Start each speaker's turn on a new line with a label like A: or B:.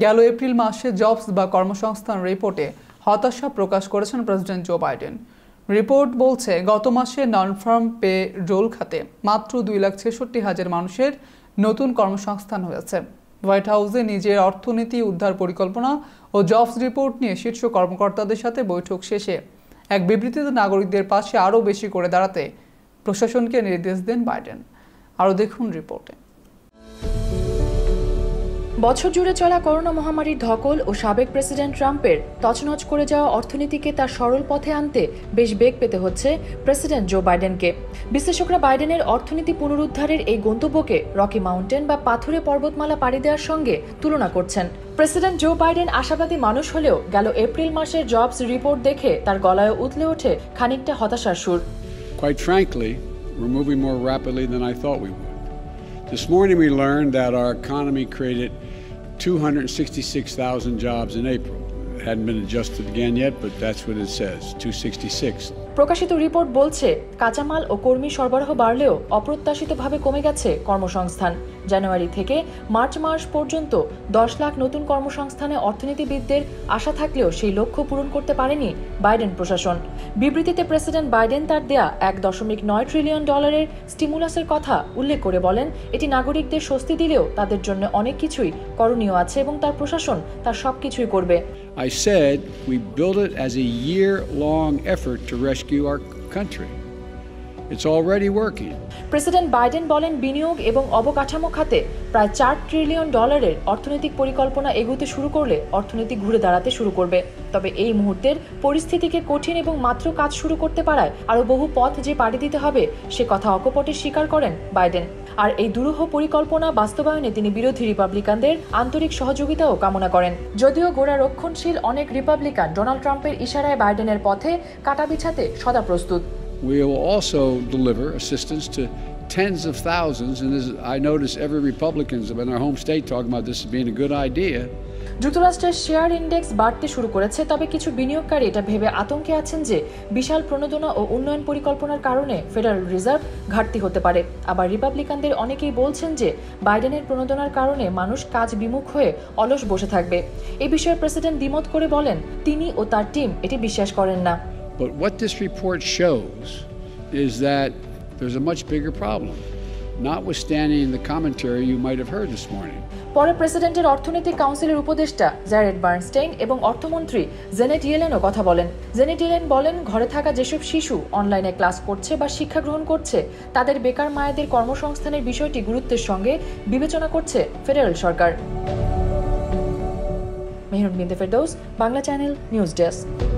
A: গেল এপ্রিল মাসে জবস বা কর্মসংস্থান রিপোর্টে হতাশা প্রকাশ করেছেন প্রেসিডেন্ট জো বাইডেন। রিপোর্ট বলছে গত মাসে নন ফার্ম পে রোল খাতে মাত্র 2,66,000 মানুষের নতুন কর্মসংস্থান হয়েছে। হোয়াইট হাউসে নিজের অর্থনীতি উদ্ধার পরিকল্পনা ও জবস রিপোর্ট নিয়ে শীর্ষ কর্মকর্তাদের সাথে বৈঠক শেষে এক বিবৃতিতে নাগরিকদের পাশে আরও বেশি করে দাঁড়াতে প্রশাসনকে নির্দেশ দেন বাইডেন। আরও দেখুন রিপোর্টে।
B: বছর জুড়ে চলা করোনা মহামারীর ধকল ও সাবেক প্রেসিডেন্ট ট্রাম্পের তছনছ করে যাওয়া অর্থনীতিকে তার সরল পথে আনতে বেশ বেগ পেতে হচ্ছে প্রেসিডেন্ট জো বাইডেনকে। বিশ্লেষকরা বাইডেনের অর্থনীতি পুনরুদ্ধারের এই গন্তব্যকে রকি মাউন্টেন বা পাথুরে পর্বতমালা পাড়ি দেওয়ার সঙ্গে তুলনা করছেন। প্রেসিডেন্ট জো বাইডেন আশাবাদী মানুষ হলেও গেল এপ্রিল মাসের জবস রিপোর্ট দেখে তার গলায় উতলে ওঠে খানিকটা হতাশার সুর।
C: Quite frankly, we're moving more rapidly than I thought we would. This morning we learned that our economy created 266,000 jobs in April. It hadn't been adjusted again yet, but that's what it says, 266.
B: প্রকাশিত report বলছে কাঁচামাল ও কর্মী সরবরাহ বাড়লেও অপ্রত্যাশিতভাবে কমে গেছে কর্মসংস্থান। জানুয়ারি থেকে মার্চ মাস পর্যন্ত 10 লাখ নতুন কর্মসংস্থানে অর্থনীতিবিদদের আশা থাকলেও সেই লক্ষ্য পূরণ করতে পারেনি বাইডেন প্রশাসন। বিবৃতিতে প্রেসিডেন্ট বাইডেন তার দেয়া $1.9 ট্রিলিয়ন স্টিমুলাসের কথা উল্লেখ করে বলেন, এটি নাগরিকদের স্বস্তি দিলেও তাদের জন্য অনেক কিছুই করণীয় আছে এবং তার প্রশাসন তার সবকিছুই করবে।
C: I said we built it as a year-long effort to rescue our country. It's already working.
B: President Biden বলেন, বিনিয়োগ এবং অবকাঠামো খাতে প্রায় $4 ট্রিলিয়ন অর্থনৈতিক পরিকল্পনা এগোতে শুরু করলে অর্থনীতি ঘুরে দাঁড়াতে শুরু করবে। তবে এই মুহূর্তের পরিস্থিতিকে কঠিন এবং মাত্র কাজ শুরু করতে পারায় আরও বহু পথ যে পাড়ি দিতে হবে সে কথা অকপটে স্বীকার করেন বাইডেন। আর এই দুরূহ পরিকল্পনা বাস্তবায়নে তিনি বিরোধী রিপাবলিকানদের আন্তরিক সহযোগিতাও কামনা করেন। যদিও গোড়া রক্ষণশীল অনেক রিপাবলিকান ডোনাল্ড ট্রাম্পের ইশারায় বাইডেনের পথে কাঁটা বিছাতে সদা প্রস্তুত।
C: We will also deliver assistance to tens of thousands, and I notice every Republicans in our home state talking about this as being a good idea.
B: যুক্তরাষ্ট্রের শেয়ার ইন্ডেক্স বাড়তে শুরু করেছে, তবে কিছু বিনিয়োগকারী এটা ভেবে আতঙ্কে আছেন যে বিশাল প্রণোদনা ও উন্নয়ন পরিকল্পনার কারণে ফেডারেল রিজার্ভ ঘাটতি হতে পারে। আবার রিপাবলিকানদের অনেকেই বলছেন যে বাইডেনের প্রণোদনার কারণে মানুষ কাজ বিমুখ হয়ে অলস বসে থাকবে। এই বিষয়ে প্রেসিডেন্ট দ্বিমত করে বলেন, তিনি ও তার টিম এটি বিশ্বাস করেন না।
C: But what this report shows is that there's a much bigger problem, notwithstanding the commentary you might have heard this morning.
B: পরে প্রেসিডেন্টের অর্থনৈতিক কাউন্সিলের উপদেষ্টা জ্যারেড বার্নস্টেইন এবং অর্থমন্ত্রী জেনেট ইয়েলেনও কথা বলেন। জেনেট ইয়েলেন বলেন, ঘরে থাকা যেসব শিশু অনলাইনে ক্লাস করছে বা শিক্ষা গ্রহণ করছে তাদের বেকার মায়েদের কর্মসংস্থানের বিষয়টি গুরুত্বের সঙ্গে বিবেচনা করছে ফেডারেল সরকার। Mehrun Binte Ferdous, Bangla channel news desk.